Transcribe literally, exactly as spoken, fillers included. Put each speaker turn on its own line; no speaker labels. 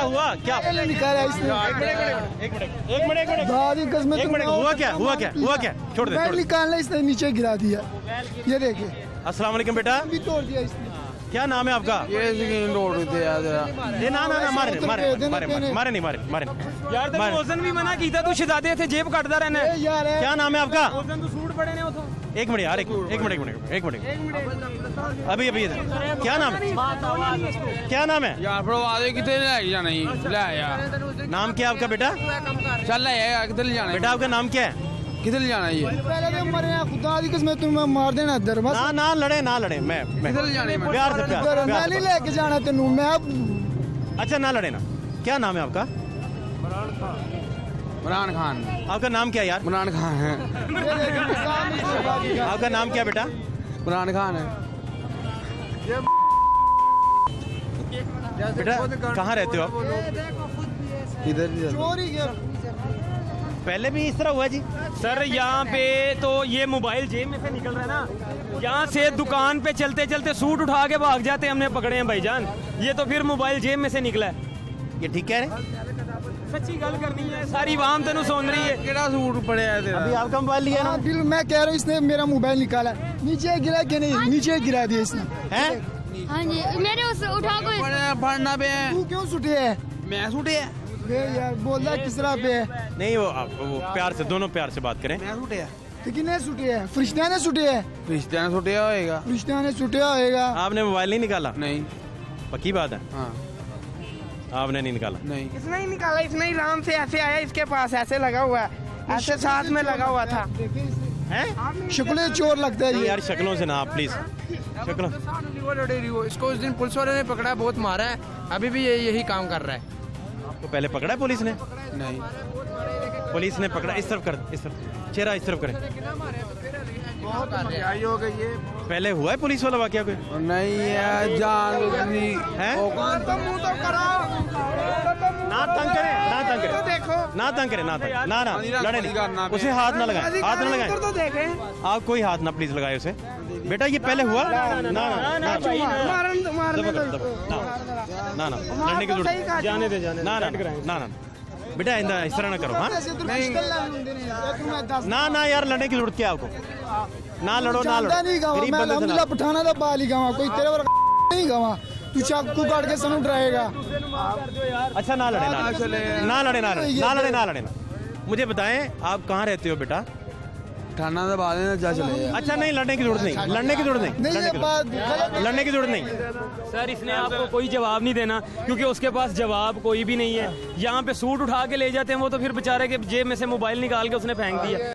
हुआ क्या
निकाला इसने?
एक मिनट एक मिनट एक मिनट एक मिनट हुआ क्या हुआ क्या हुआ क्या छोड़ दे
निकालना इसने नीचे गिरा दिया। ये देखिए।
अस्सलाम वालेकुम बेटा,
भी तोड़ दिया इसने।
क्या नाम है आपका?
ये तोड़ दिया
ये ना ना ना मारे मारे मारे मारे नहीं मारे मारे
यार तेरे ओजन भी मना कीता तू शहजादे थे जेब काटदा रहना है
यार।
क्या नाम है आपका?
ओजन तो सूट पड़े ने उतो।
एक मिनट यार एक एक मिनट एक मिनट एक मिनट अभी अभी क्या नाम है? क्या नाम है
यार प्रवादे कितने ले जाना ही ले यार।
नाम क्या आपका बेटा?
चल यार किधर ले जाना
बेटा आपका नाम क्या है?
किधर ले जाना ये?
पहले तो मरे हैं, खुदा की कसम तुम्हें मार देना इधर बस।
ना ना लड़े ना लड़े मैं मैं
किधर ले जाने में?
प्यार से प्यार,
इधर
प्यार
मैं
से
नहीं
बात।
लेके जाना तेनू मैं अब।
अच्छा ना लड़े ना। क्या नाम है आपका?
इमरान खान।
आपका नाम क्या है यार?
इमरान खान है।
आपका नाम क्या बेटा?
इमरान खान है।
बेटा कहाँ रहते हो आप?
इधर
चोरी के
पहले भी इस तरह हुआ जी?
सर यहाँ पे तो ये मोबाइल जेब में से निकल रहा है ना, यहाँ से दुकान पे चलते चलते सूट उठा के भाग जाते हमने पकड़े हैं भाईजान। ये तो फिर मोबाइल जेब में से निकला है।
ये ठीक कह रहे?
सच्ची गल करनी है, सारी वाम तेनू सुन रही है।
केड़ा सूट पड़े है तेरा?
अभी आपका मोबाइल लिया ना?
हाँ, बिल मैं कह रहा हूँ इसने मेरा मोबाइल निकाला। नीचे गिरा के नहीं, नीचे गिरा दिया इसने।
हैं?
हाँ जी मेरे उस उठा को
पढ़ना पे है।
तू क्यों सुटे है?
मैं सूटे है।
बे यार बोल रहा किस तरह पे है?
नहीं वो, आप, वो प्यार से दोनों प्यार से बात करें।
मैं सूटे है।
तो किने सुटे है? फरिश्तिया ने सुटे है।
रिश्ते सूटे होएगा।
फरिश्तिया ने सुटे होएगा।
आपने मोबाइल नहीं निकाला?
नहीं।
पक्की बात है?
हाँ।
आपने नहीं निकाला?
नहीं।
इसने ही निकाला, इसने ही राम से ऐसे आया, इसके पास ऐसे लगा हुआ है, ऐसे साथ में लगा हुआ था।
हैं?
शक्लें चोर लगता है
नहीं
ये।
यार शक्लों से ना आप प्लीज शक्लों।
इसको उस दिन पुलिस वाले ने पकड़ा, बहुत मारा है, अभी भी ये यही काम कर रहा है।
आपको पहले पकड़ा है पुलिस ने?
नहीं।
पुलिस ने पकड़ा। इस तरफ कर, इस तरफ चेहरा इस तरफ करें। पहले हुआ है पुलिस वाला वाकया कोई?
नहीं है जान
हैं? ना तंग करे ना तंग करे
देखो
ना तंग करे ना तंग ना ना लड़े नहीं, उसे हाथ ना लगाए, हाथ ना लगाए।
तो देखें
आप कोई हाथ ना प्लीज लगाए उसे। बेटा ये पहले हुआ ना ना ना ना ना ना ना लड़ने की जरूरत
जाने दे जाने
ना ना ना ना बेटा इंदा इस तरह ना करो। हाँ
नहीं
ना ना यार लड़ने की जरूरत क्या है आपको? ना लड़ो ना लड़ो,
नहीं गावा
गरीब
मैं
बंदे से
अलहमदुलिल्लाह
ना।
पठाना था बाल ही गावा, कोई तेरे वर्गा नहीं गावा। तू चाकू काट के सनू डराएगा।
अच्छा ना लड़े ना लड़े ना लड़े ना लड़े ना लड़े ना लड़े ना। मुझे बताएं आप कहाँ रहते हो बेटा?
ठाना दबा देना जा चले।
अच्छा नहीं लड़ने की जरूरत नहीं, लड़ने की जरूरत नहीं,
नहीं
लड़ने
ये
की
बात
जरूरत- लड़ने की जरूरत नहीं।
सर इसने आपको कोई जवाब नहीं देना क्योंकि उसके पास जवाब कोई भी नहीं है। यहाँ पे सूट उठा के ले जाते हैं वो, तो फिर बेचारे के जेब में से मोबाइल निकाल के उसने फेंक दिया।